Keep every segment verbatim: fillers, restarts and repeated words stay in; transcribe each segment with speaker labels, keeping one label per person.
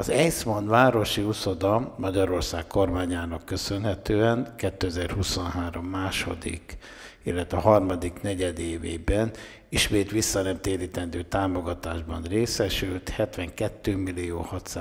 Speaker 1: Az Eichmann városi uszoda Magyarország kormányának köszönhetően kétezer-huszonhárom második, illetve a harmadik negyedévében ismét visszanemtérítendő támogatásban részesült hetvenkettőmillió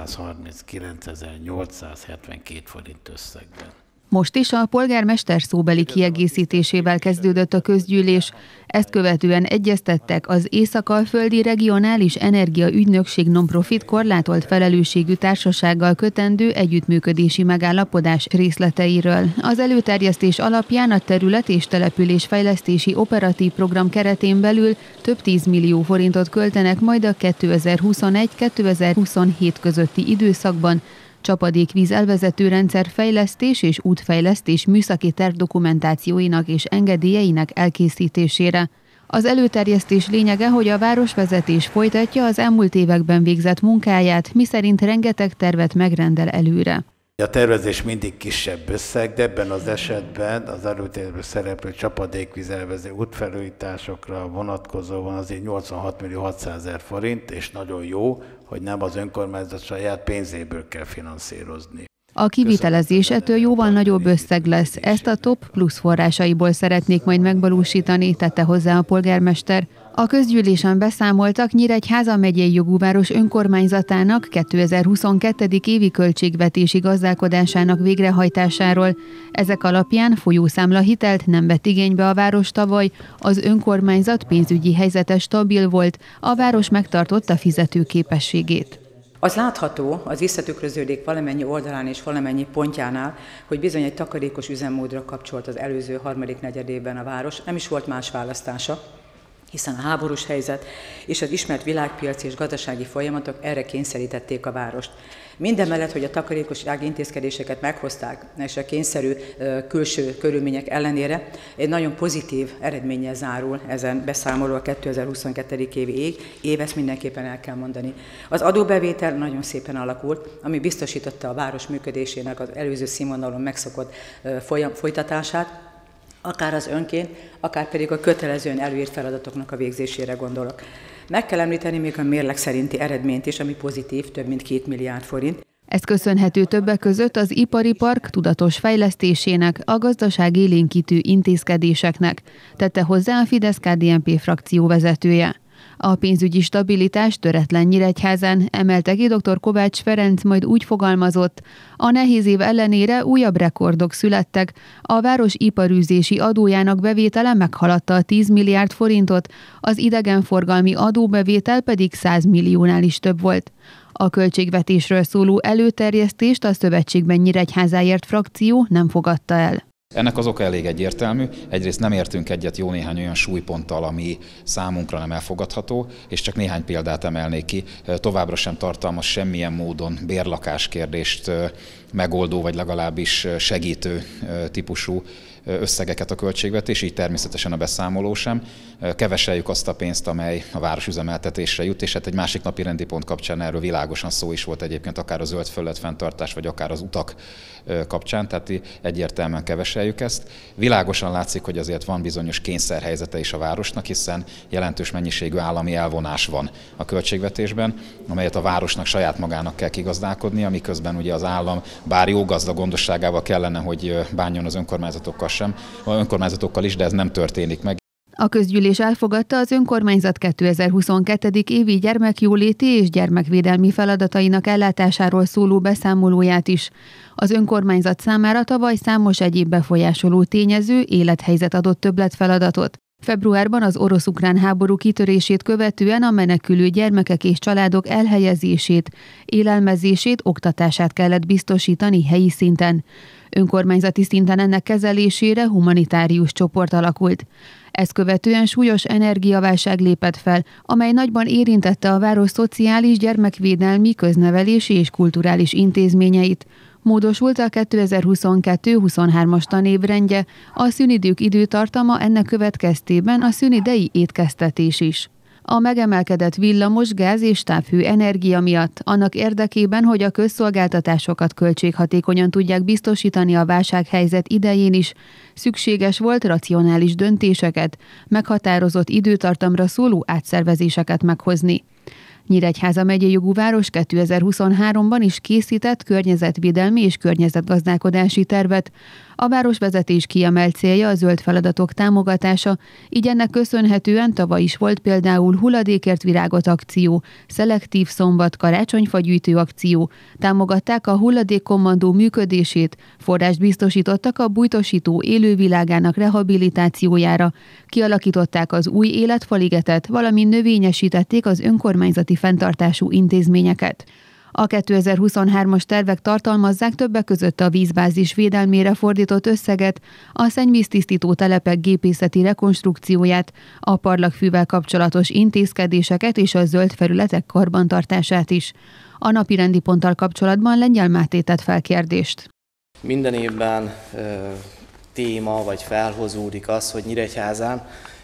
Speaker 1: hatszázharminckilencezer-nyolcszázhetvenkét forint összegben.
Speaker 2: Most is a polgármester szóbeli kiegészítésével kezdődött a közgyűlés. Ezt követően egyeztettek az Észak-Alföldi Regionális Energia Ügynökség non-profit korlátolt felelősségű társasággal kötendő együttműködési megállapodás részleteiről. Az előterjesztés alapján a terület- és településfejlesztési operatív program keretén belül több tízmillió forintot költenek majd a kétezer-huszonegy kétezer-huszonhét közötti időszakban csapadékvíz elvezető rendszer fejlesztés és útfejlesztés műszaki terv dokumentációinak és engedélyeinek elkészítésére. Az előterjesztés lényege, hogy a városvezetés folytatja az elmúlt években végzett munkáját, miszerint rengeteg tervet megrendel előre.
Speaker 1: A tervezés mindig kisebb összeg, de ebben az esetben az előtervezésben szereplő csapadékvíz elvezető útfelújításokra vonatkozóan azért nyolcvanhat millió hatszázezer forint, és nagyon jó, hogy nem az önkormányzat saját pénzéből kell finanszírozni.
Speaker 2: A kivitelezés ettől jóval nagyobb összeg lesz. Ezt a TOP plusz forrásaiból szeretnék majd megvalósítani, tette hozzá a polgármester. A közgyűlésen beszámoltak Nyíregyháza megyei jogú város önkormányzatának kétezer-huszonkettő. évi költségvetési gazdálkodásának végrehajtásáról. Ezek alapján folyószámlahitelt nem vett igénybe a város tavaly, az önkormányzat pénzügyi helyzete stabil volt, a város megtartotta fizetőképességét.
Speaker 3: Az látható, az visszatükröződik valamennyi oldalán és valamennyi pontjánál, hogy bizony egy takarékos üzemmódra kapcsolt az előző harmadik negyedében a város, nem is volt más választása, hiszen a háborús helyzet és az ismert világpiaci és gazdasági folyamatok erre kényszerítették a várost. Mindemellett, hogy a takarékossági intézkedéseket meghozták, és a kényszerű külső körülmények ellenére egy nagyon pozitív eredménnyel zárul ezen beszámoló a kétezer-huszonkettő. évi ég, év, ezt mindenképpen el kell mondani. Az adóbevétel nagyon szépen alakult, ami biztosította a város működésének az előző színvonalon megszokott folyam, folytatását, akár az önként, akár pedig a kötelezően előírt feladatoknak a végzésére gondolok. Meg kell említeni még a mérleg szerinti eredményt is, ami pozitív, több mint két milliárd forint.
Speaker 2: Ez köszönhető többek között az ipari park tudatos fejlesztésének, a gazdaság élénkítő intézkedéseknek, tette hozzá a Fidesz-ká dé en pé frakció vezetője. A pénzügyi stabilitás töretlen Nyíregyházán, emelte ki dr. Kovács Ferenc, majd úgy fogalmazott, a nehéz év ellenére újabb rekordok születtek, a város iparűzési adójának bevétele meghaladta a tíz milliárd forintot, az idegenforgalmi adóbevétel pedig száz milliónál is több volt. A költségvetésről szóló előterjesztést a Szövetségben Nyíregyházáért frakció nem fogadta el.
Speaker 4: Ennek az oka elég egyértelmű. Egyrészt nem értünk egyet jó néhány olyan súlyponttal, ami számunkra nem elfogadható, és csak néhány példát emelnék ki. Továbbra sem tartalmaz semmilyen módon bérlakáskérdést megoldó, vagy legalábbis segítő típusú összegeket a költségvetés, így természetesen a beszámoló sem. Keveseljük azt a pénzt, amely a városüzemeltetésre jut, és hát egy másik napi rendi pont kapcsán erről világosan szó is volt egyébként, akár a zöld felület fenntartás, vagy akár az utak kapcsán, tehát egyértelműen keveseljük ezt. Világosan látszik, hogy azért van bizonyos kényszerhelyzete is a városnak, hiszen jelentős mennyiségű állami elvonás van a költségvetésben, amelyet a városnak saját magának kell kigazdálkodnia, miközben ugye az állam bár jó gazda gondosságával kellene, hogy bánjon az önkormányzatokkal sem, önkormányzatokkal is, de ez nem történik meg.
Speaker 2: A közgyűlés elfogadta az önkormányzat kétezer-huszonkettő. évi gyermekjóléti és gyermekvédelmi feladatainak ellátásáról szóló beszámolóját is. Az önkormányzat számára tavaly számos egyéb befolyásoló tényező élethelyzet adott többletfeladatot. Februárban az orosz-ukrán háború kitörését követően a menekülő gyermekek és családok elhelyezését, élelmezését, oktatását kellett biztosítani helyi szinten. Önkormányzati szinten ennek kezelésére humanitárius csoport alakult. Ezt követően súlyos energiaválság lépett fel, amely nagyban érintette a város szociális, gyermekvédelmi, köznevelési és kulturális intézményeit. Módosult a kétezer-huszonkettő huszonhármas tanévrendje, a szünidők időtartama ennek következtében a szünidei étkeztetés is. A megemelkedett villamos, gáz és távhő energia miatt, annak érdekében, hogy a közszolgáltatásokat költséghatékonyan tudják biztosítani a válsághelyzet idején is, szükséges volt racionális döntéseket, meghatározott időtartamra szóló átszervezéseket meghozni. Nyíregyháza megyei jogú város kétezer-huszonháromban is készített környezetvédelmi és környezetgazdálkodási tervet. A városvezetés kiemelt célja a zöld feladatok támogatása, így ennek köszönhetően tavaly is volt például hulladékért virágot akció, szelektív szombat karácsonyfagyűjtő akció, támogatták a hulladékkommandó működését, forrást biztosítottak a bújtosító élővilágának rehabilitációjára, kialakították az új életfaligetet, valamint növényesítették az önkormányzati fenntartású intézményeket. A kétezer-huszonhármas tervek tartalmazzák többek között a vízbázis védelmére fordított összeget, a szennyvíztisztító telepek gépészeti rekonstrukcióját, a parlagfűvel kapcsolatos intézkedéseket és a zöld felületek karbantartását is. A napirendi ponttal kapcsolatban Lengyel Máté tett fel kérdést.
Speaker 5: Minden évben ö, téma vagy felhozódik az, hogy Nyíregyházán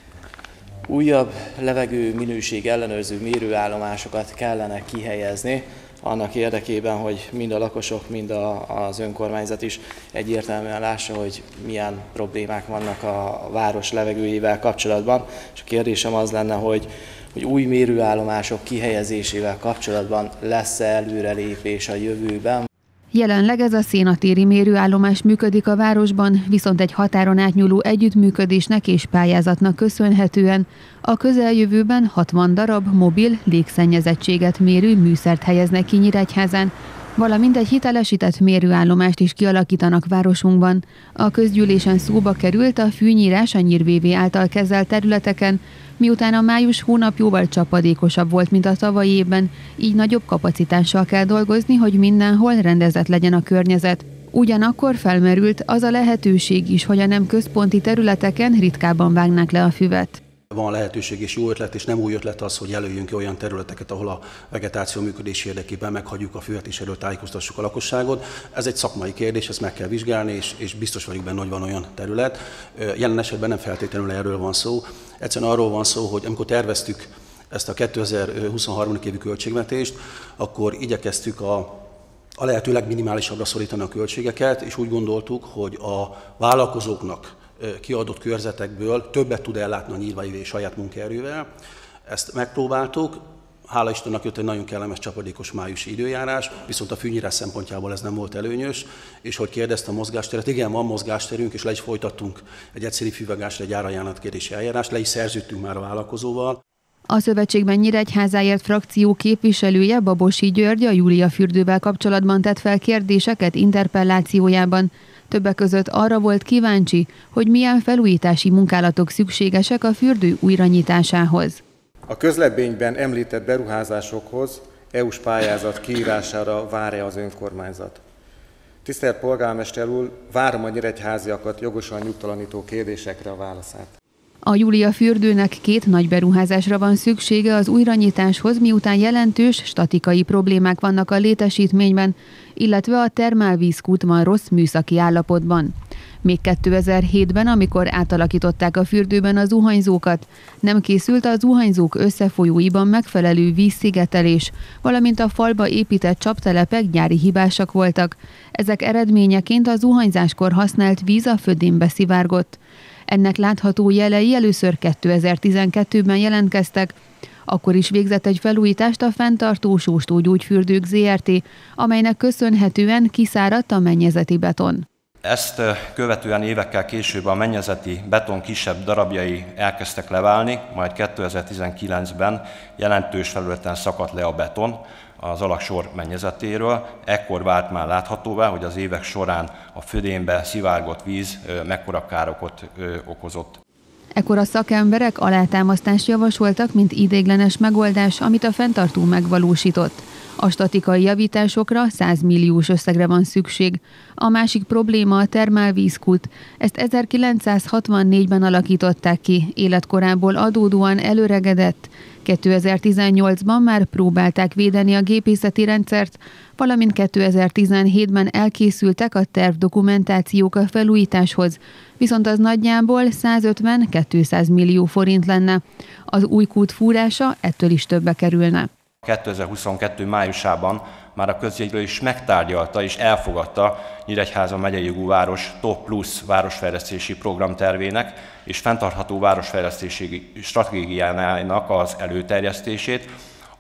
Speaker 5: újabb levegő minőség ellenőrző mérőállomásokat kellene kihelyezni, annak érdekében, hogy mind a lakosok, mind a, az önkormányzat is egyértelműen lássa, hogy milyen problémák vannak a város levegőjével kapcsolatban. És a kérdésem az lenne, hogy, hogy új mérőállomások kihelyezésével kapcsolatban lesz-e előrelépés a jövőben?
Speaker 2: Jelenleg ez a szénatéri mérőállomás működik a városban, viszont egy határon átnyúló együttműködésnek és pályázatnak köszönhetően a közeljövőben hatvan darab mobil légszennyezettséget mérő műszert helyeznek ki Nyíregyházán, valamint egy hitelesített mérőállomást is kialakítanak városunkban. A közgyűlésen szóba került a fűnyírás a Nyír-vé vé által kezelt területeken, miután a május hónap jóval csapadékosabb volt, mint a tavalyi évben, így nagyobb kapacitással kell dolgozni, hogy mindenhol rendezett legyen a környezet. Ugyanakkor felmerült az a lehetőség is, hogy a nem központi területeken ritkábban vágnák le a füvet.
Speaker 6: Van lehetőség és jó ötlet, és nem új ötlet az, hogy jelöljünk ki olyan területeket, ahol a vegetáció működés érdekében meghagyjuk a füvet, és erről tájékoztassuk a lakosságot. Ez egy szakmai kérdés, ezt meg kell vizsgálni, és, és biztos vagyok benne, hogy van olyan terület. Jelen esetben nem feltétlenül erről van szó. Egyszerűen arról van szó, hogy amikor terveztük ezt a kétezer-huszonhárom. évi költségvetést, akkor igyekeztük a, a lehető legminimálisabbra szorítani a költségeket, és úgy gondoltuk, hogy a vállalkozóknak kiadott körzetekből többet tud ellátni a Nyír-vé vé saját munkaerővel. Ezt megpróbáltuk, hála Istennek jött egy nagyon kellemes csapadékos májusi időjárás, viszont a fűnyírás szempontjából ez nem volt előnyös, és hogy kérdezte a mozgásteret, igen, van mozgásterünk, és le is folytattunk egy egyszerű fűvágásra egy árajánlatkérési eljárást, le is szerződtünk már a vállalkozóval.
Speaker 2: A szövetségben Nyíregyházáért frakció képviselője Babosi György a Júlia fürdővel kapcsolatban tett fel kérdéseket interpellációjában. Többek között arra volt kíváncsi, hogy milyen felújítási munkálatok szükségesek a fürdő újranyitásához.
Speaker 7: A közleményben említett beruházásokhoz é u-s pályázat kiírására várja az önkormányzat. Tisztelt polgármester úr, várom a nyíregyháziakat jogosan nyugtalanító kérdésekre a válaszát.
Speaker 2: A Júlia fürdőnek két nagy beruházásra van szüksége az újranyitáshoz, miután jelentős statikai problémák vannak a létesítményben, illetve a termálvízkút van rossz műszaki állapotban. Még kétezer-hétben, amikor átalakították a fürdőben a zuhanyzókat, nem készült a zuhanyzók összefolyóiban megfelelő vízszigetelés, valamint a falba épített csaptelepek gyári hibásak voltak. Ezek eredményeként a zuhanyzáskor használt víz a födénbe szivárgott. Ennek látható jelei először kétezer-tizenkettőben jelentkeztek, akkor is végzett egy felújítást a fenntartó Sóstógyógyfürdők zé er té, amelynek köszönhetően kiszáradt a mennyezeti beton.
Speaker 8: Ezt követően évekkel később a mennyezeti beton kisebb darabjai elkezdtek leválni, majd kétezer-tizenkilencben jelentős felületen szakadt le a beton az alaksor mennyezetéről. Ekkor vált már láthatóvá, hogy az évek során a födénbe szivárgott víz mekkora károkat okozott.
Speaker 2: Ekkor a szakemberek alátámasztást javasoltak, mint ideiglenes megoldás, amit a fenntartó megvalósított. A statikai javításokra száz milliós összegre van szükség. A másik probléma a termálvízkút. Ezt ezerkilencszázhatvannégyben alakították ki, életkorából adódóan előregedett. kétezer-tizennyolcban már próbálták védeni a gépészeti rendszert, valamint kétezer-tizenhétben elkészültek a tervdokumentációk a felújításhoz, viszont az nagyjából százötven-kétszáz millió forint lenne. Az új kút fúrása ettől is többe kerülne.
Speaker 8: kétezer-huszonkettő májusában már a közgyűlés megtárgyalta és elfogadta Nyíregyháza megyei jogú város Top Plus városfejlesztési programtervének és fenntartható városfejlesztési stratégiájának az előterjesztését,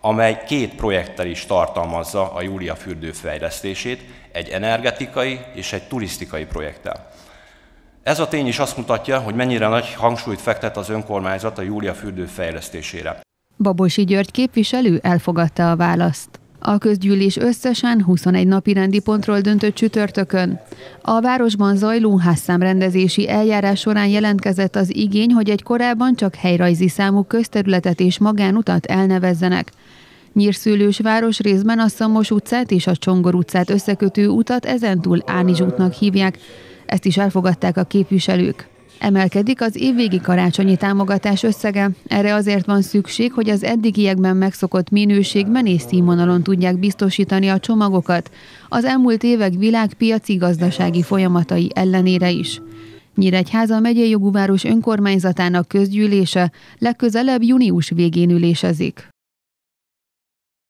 Speaker 8: amely két projekttel is tartalmazza a Júlia fürdő fejlesztését, egy energetikai és egy turisztikai projekttel. Ez a tény is azt mutatja, hogy mennyire nagy hangsúlyt fektet az önkormányzat a Júlia fürdő fejlesztésére.
Speaker 2: Babosi György képviselő elfogadta a választ. A közgyűlés összesen huszonegy napirendi pontról döntött csütörtökön. A városban zajló házszámrendezési eljárás során jelentkezett az igény, hogy egy korábban csak helyrajzi számú közterületet és magánutat elnevezzenek. Nyírszőlős városrészben a Szamos utcát és a Csongor utcát összekötő utat ezentúl Ánizs útnak hívják. Ezt is elfogadták a képviselők. Emelkedik az évvégi karácsonyi támogatás összege. Erre azért van szükség, hogy az eddigiekben megszokott minőségben és színvonalon tudják biztosítani a csomagokat, az elmúlt évek világpiaci gazdasági folyamatai ellenére is. Nyíregyháza megyei jogú város önkormányzatának közgyűlése legközelebb június végén ülésezik.